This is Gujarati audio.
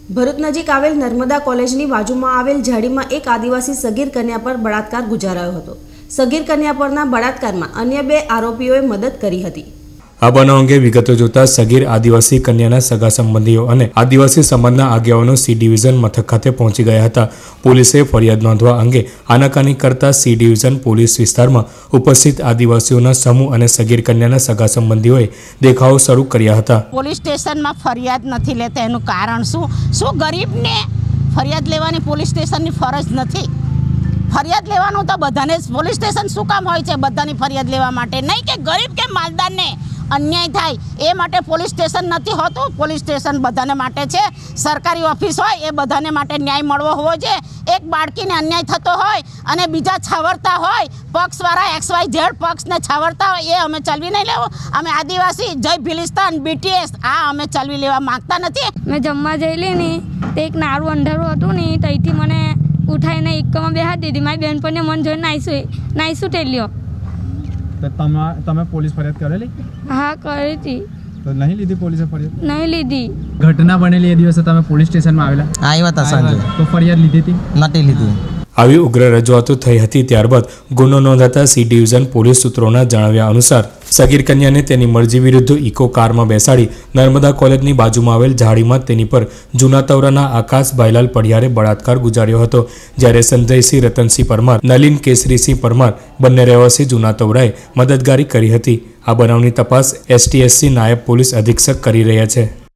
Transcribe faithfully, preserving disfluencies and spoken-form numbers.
ભરૂચ નજીક આવેલ નર્મદા કોલેજની બાજુમાં આવેલ ઝાડીમાં એક આદિવાસી સગીર કન્યા પર બળાત્કાર ગુજારાયો હતો। સગીર કન્યા પરના બળાત્કારમાં અન્ય બે આરોપીઓએ મદદ કરી હતી। આ બનાવ અંગે વિગતો જોતા સગીર આદિવાસી કન્યાના સગા સંબંધીઓ અને આદિવાસી સમાજના આગેવાનો સી ડિવિઝન મથક ખાતે પહોંચી ગયા હતા। પોલીસે ફરિયાદ નોંધવા અંગે આનાકાની કરતા સી ડિવિઝન પોલીસ વિસ્તારમાં ઉપસ્થિત આદિવાસીઓના સમૂહ અને સગીર કન્યાના સગા સંબંધીઓએ દેખાવો શરૂ કર્યા હતા। પોલીસ સ્ટેશનમાં ફરિયાદ નથી લેતા એનું કારણ શું? શું ગરીબને ફરિયાદ લેવાની પોલીસ સ્ટેશનની ફરજ નથી? ફરિયાદ લેવાનું તો બધાને પોલીસ સ્ટેશન શું કામ હોય છે? બધાની ફરિયાદ લેવા માટે, નહીં કે ગરીબ કે માલદારને अन्याय थाय ए माटे पोलीस स्टेशन नहीं होतुं। पोलीस स्टेशन बधाने माटे छे। सरकारी ऑफिस होय ए बधाने माटे न्याय मळवो होवो जोईए। एक बाळकीने अन्याय थतो होय अने बीजा छावरता होय, पक्षवाळा एक्स वाय झेड पक्षने छावरता होय ए अमे चलवी नहीं लेवो। अमे आदिवासी जय भिलिस्तान बीटीएस आ अमे चलवी लेवा मांगता नथी। मैं जमवा जईली ने ते एक नारू अंधारू हतुं ने तईथी मने उठाईने इक्कामां बेहाडी दीधी। मारी बेनपणीए मन जोईने नाईसुं नाईसुं टेल्यो। तो तमा तमे पुलिस फरियाद करेली? हाँ करी थी। तो नहीं लीधी पुलिस फरियाद? नहीं लीधी। घटना बनेली ए दिवसे तमे पुलिस स्टेशन में आवेला? आव्या था सांजे। तो फरियाद लीधी थी? नती लीधी। આવી ઉગ્ર રજૂઆતો થઈ હતી। ત્યારબાદ ગુનો નોંધાતા સી ડિવિઝન પોલીસ સૂત્રોના જણાવ્યા અનુસાર સગીર કન્યાને તેની મરજી વિરુદ્ધ ઇકો કારમાં બેસાડી નર્મદા કોલેજની બાજુમાં આવેલ ઝાડીમાં તેની પર જૂના તવરાના આકાશ ભાઈલાલ પડિયારે બળાત્કાર ગુજાર્યો હતો। જ્યારે સંજયસિંહ રતનસિંહ પરમાર, નલિન કેસરીસિંહ પરમાર બંને રહેવાસી જૂના તવરાએ મદદગારી કરી હતી। આ બનાવની તપાસ એસ ટી એસ સી નાયબ પોલીસ અધિક્ષક કરી રહ્યા છે।